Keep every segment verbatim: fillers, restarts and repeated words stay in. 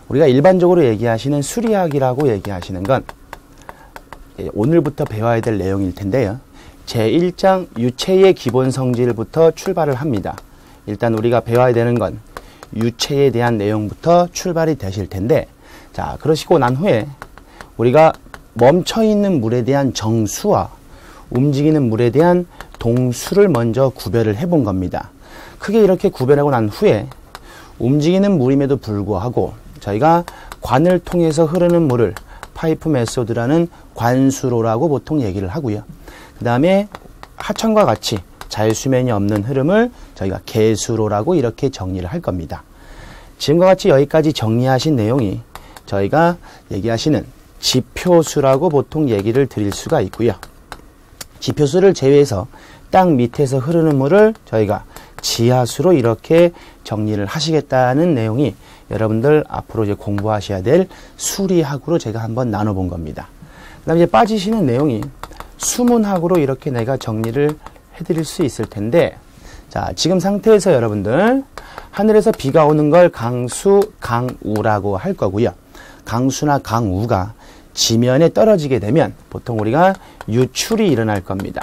우리가 일반적으로 얘기하시는 수리학이라고 얘기하시는 건 오늘부터 배워야 될 내용일 텐데요. 제일 장 유체의 기본 성질부터 출발을 합니다. 일단 우리가 배워야 되는 건 유체에 대한 내용부터 출발이 되실 텐데, 자, 그러시고 난 후에 우리가 멈춰있는 물에 대한 정수와 움직이는 물에 대한 동수를 먼저 구별을 해본 겁니다. 크게 이렇게 구별하고 난 후에 움직이는 물임에도 불구하고 저희가 관을 통해서 흐르는 물을 파이프 메소드라는 관수로라고 보통 얘기를 하고요. 그 다음에 하천과 같이 자유수면이 없는 흐름을 저희가 개수로라고 이렇게 정리를 할 겁니다. 지금과 같이 여기까지 정리하신 내용이 저희가 얘기하시는 지표수라고 보통 얘기를 드릴 수가 있고요. 지표수를 제외해서 땅 밑에서 흐르는 물을 저희가 지하수로 이렇게 정리를 하시겠다는 내용이 여러분들 앞으로 이제 공부하셔야 될 수리학으로 제가 한번 나눠본 겁니다. 그 다음에 이제 빠지시는 내용이 수문학으로 이렇게 내가 정리를 해드릴 수 있을 텐데, 자, 지금 상태에서 여러분들 하늘에서 비가 오는 걸 강수, 강우라고 할 거고요. 강수나 강우가 지면에 떨어지게 되면 보통 우리가 유출이 일어날 겁니다.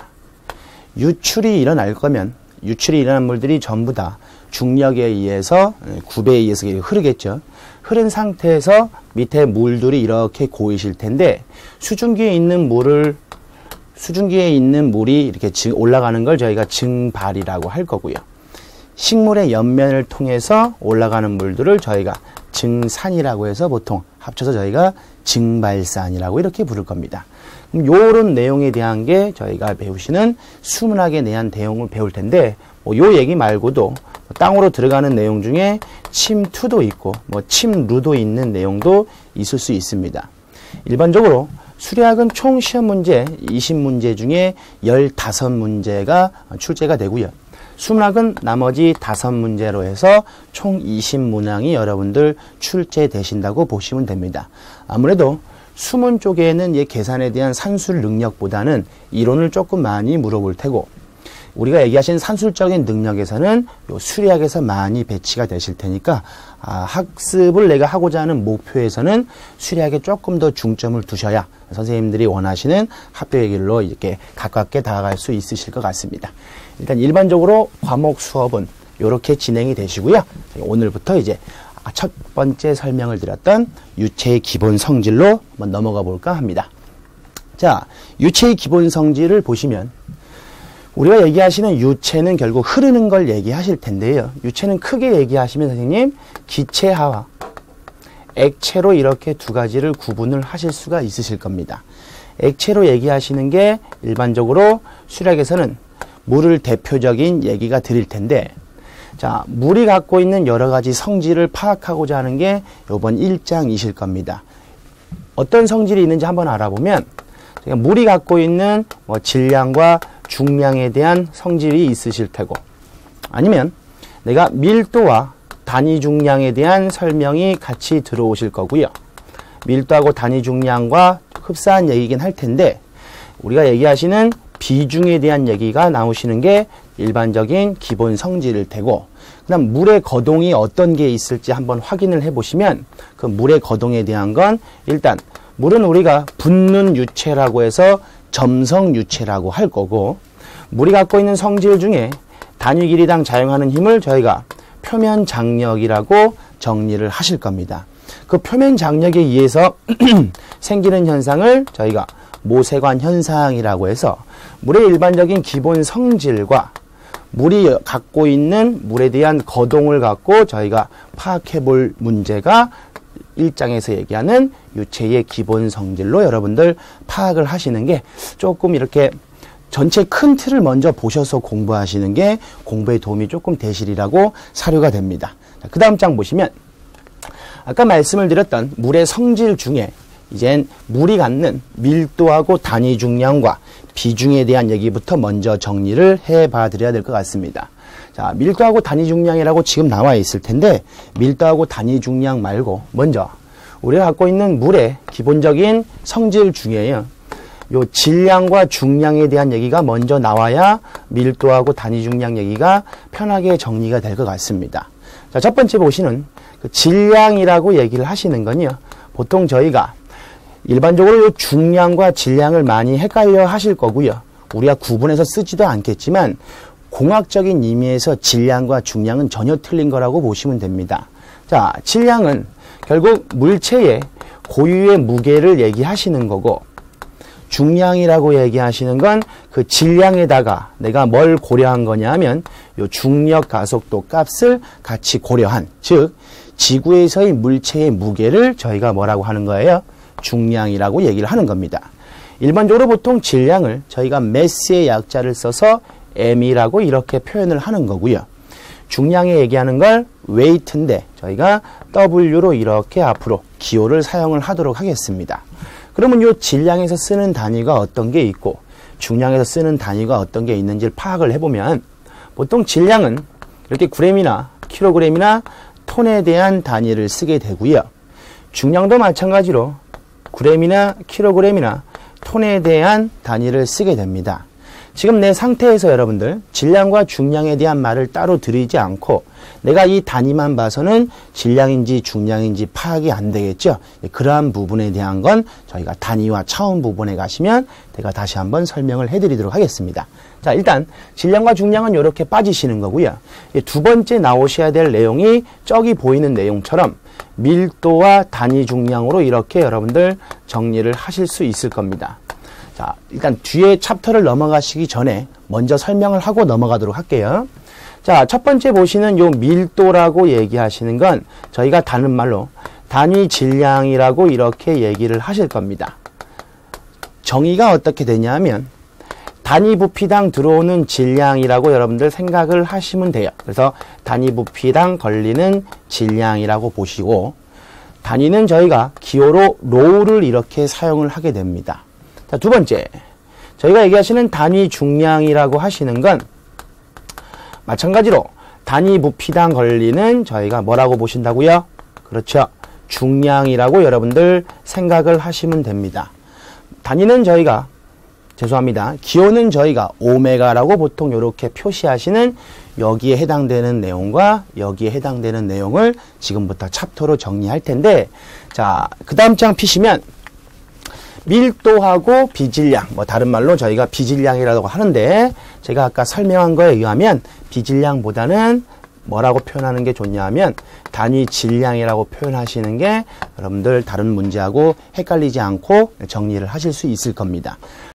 유출이 일어날 거면 유출이 일어난 물들이 전부 다 중력에 의해서, 구배에 의해서 흐르겠죠. 흐른 상태에서 밑에 물들이 이렇게 고이실 텐데, 수증기에 있는 물을 수증기에 있는 물이 이렇게 올라가는 걸 저희가 증발이라고 할 거고요. 식물의 옆면을 통해서 올라가는 물들을 저희가 증산이라고 해서 보통 합쳐서 저희가 증발산이라고 이렇게 부를 겁니다. 그럼 요런 내용에 대한 게 저희가 배우시는 수문학에 대한 내용을 배울 텐데, 뭐 요 얘기 말고도 땅으로 들어가는 내용 중에 침투도 있고 뭐 침루도 있는 내용도 있을 수 있습니다. 일반적으로 수리학은 총 시험 문제 이십 문제 중에 십오 문제가 출제가 되고요. 수문학은 나머지 다섯 문제로 해서 총 이십 문항이 여러분들 출제되신다고 보시면 됩니다. 아무래도 수문 쪽에는 이 계산에 대한 산술 능력보다는 이론을 조금 많이 물어볼 테고, 우리가 얘기하신 산술적인 능력에서는 요 수리학에서 많이 배치가 되실 테니까, 아, 학습을 내가 하고자 하는 목표에서는 수리학에 조금 더 중점을 두셔야 선생님들이 원하시는 합격의 길로 이렇게 가깝게 다가갈 수 있으실 것 같습니다. 일단 일반적으로 과목 수업은 이렇게 진행이 되시고요. 오늘부터 이제 첫 번째 설명을 드렸던 유체의 기본 성질로 한번 넘어가 볼까 합니다. 자, 유체의 기본 성질을 보시면 우리가 얘기하시는 유체는 결국 흐르는 걸 얘기하실 텐데요. 유체는 크게 얘기하시면 선생님 기체하와 액체로 이렇게 두 가지를 구분을 하실 수가 있으실 겁니다. 액체로 얘기하시는 게 일반적으로 수리학에서는 물을 대표적인 얘기가 드릴 텐데, 자, 물이 갖고 있는 여러 가지 성질을 파악하고자 하는 게 이번 일 장이실 겁니다. 어떤 성질이 있는지 한번 알아보면 물이 갖고 있는 뭐 질량과 중량에 대한 성질이 있으실 테고, 아니면 내가 밀도와 단위 중량에 대한 설명이 같이 들어오실 거고요. 밀도하고 단위 중량과 흡사한 얘기긴 할 텐데, 우리가 얘기하시는 비중에 대한 얘기가 나오시는 게 일반적인 기본 성질일 테고, 그 다음 물의 거동이 어떤 게 있을지 한번 확인을 해 보시면 그 물의 거동에 대한 건, 일단 물은 우리가 붓는 유체라고 해서 점성 유체라고 할 거고, 물이 갖고 있는 성질 중에 단위 길이당 작용하는 힘을 저희가 표면 장력이라고 정리를 하실 겁니다. 그 표면 장력에 의해서 생기는 현상을 저희가 모세관 현상이라고 해서 물의 일반적인 기본 성질과 물이 갖고 있는 물에 대한 거동을 갖고 저희가 파악해 볼 문제가 일 장에서 얘기하는 유체의 기본 성질로 여러분들 파악을 하시는 게 조금 이렇게 전체 큰 틀을 먼저 보셔서 공부하시는 게 공부에 도움이 조금 되시리라고 사료가 됩니다. 그 다음 장 보시면 아까 말씀을 드렸던 물의 성질 중에 이젠 물이 갖는 밀도하고 단위 중량과 비중에 대한 얘기부터 먼저 정리를 해봐 드려야 될 것 같습니다. 자, 밀도하고 단위 중량이라고 지금 나와 있을 텐데, 밀도하고 단위 중량 말고 먼저 우리가 갖고 있는 물의 기본적인 성질 중에요, 요 질량과 중량에 대한 얘기가 먼저 나와야 밀도하고 단위 중량 얘기가 편하게 정리가 될 것 같습니다. 자, 첫 번째 보시는 그 그 질량이라고 얘기를 하시는 건요. 보통 저희가 일반적으로 중량과 질량을 많이 헷갈려 하실 거고요. 우리가 구분해서 쓰지도 않겠지만 공학적인 의미에서 질량과 중량은 전혀 틀린 거라고 보시면 됩니다. 자, 질량은 결국 물체의 고유의 무게를 얘기하시는 거고, 중량이라고 얘기하시는 건 그 질량에다가 내가 뭘 고려한 거냐 하면 요 중력 가속도 값을 같이 고려한, 즉 지구에서의 물체의 무게를 저희가 뭐라고 하는 거예요? 중량이라고 얘기를 하는 겁니다. 일반적으로 보통 질량을 저희가 매스의 약자를 써서 M이라고 이렇게 표현을 하는 거고요. 중량에 얘기하는 걸 weight인데 저희가 W로 이렇게 앞으로 기호를 사용을 하도록 하겠습니다. 그러면 이 질량에서 쓰는 단위가 어떤 게 있고 중량에서 쓰는 단위가 어떤 게 있는지를 파악을 해보면, 보통 질량은 이렇게 그램이나 킬로그램이나 톤에 대한 단위를 쓰게 되고요. 중량도 마찬가지로 그램이나 킬로그램이나 톤에 대한 단위를 쓰게 됩니다. 지금 내 상태에서 여러분들 질량과 중량에 대한 말을 따로 드리지 않고 내가 이 단위만 봐서는 질량인지 중량인지 파악이 안 되겠죠. 그러한 부분에 대한 건 저희가 단위와 차원 부분에 가시면 제가 다시 한번 설명을 해드리도록 하겠습니다. 자, 일단 질량과 중량은 이렇게 빠지시는 거고요. 두 번째 나오셔야 될 내용이 저기 보이는 내용처럼 밀도와 단위 중량으로 이렇게 여러분들 정리를 하실 수 있을 겁니다. 자, 일단 뒤에 챕터를 넘어가시기 전에 먼저 설명을 하고 넘어가도록 할게요. 자, 첫 번째 보시는 요 밀도라고 얘기하시는 건 저희가 다른 말로 단위 질량이라고 이렇게 얘기를 하실 겁니다. 정의가 어떻게 되냐면 단위 부피당 들어오는 질량이라고 여러분들 생각을 하시면 돼요. 그래서 단위 부피당 걸리는 질량이라고 보시고, 단위는 저희가 기호로 로우를 이렇게 사용을 하게 됩니다. 자, 두 번째, 저희가 얘기하시는 단위 중량이라고 하시는 건 마찬가지로 단위 부피당 걸리는 저희가 뭐라고 보신다고요? 그렇죠. 중량이라고 여러분들 생각을 하시면 됩니다. 단위는 저희가, 죄송합니다. 기호는 저희가 오메가라고 보통 이렇게 표시하시는 여기에 해당되는 내용과 여기에 해당되는 내용을 지금부터 챕터로 정리할 텐데, 자, 그 다음 장 피시면 밀도하고 비질량, 뭐 다른 말로 저희가 비질량이라고 하는데, 제가 아까 설명한 거에 의하면 비질량보다는 뭐라고 표현하는 게 좋냐 하면 단위 질량이라고 표현하시는 게 여러분들 다른 문제하고 헷갈리지 않고 정리를 하실 수 있을 겁니다.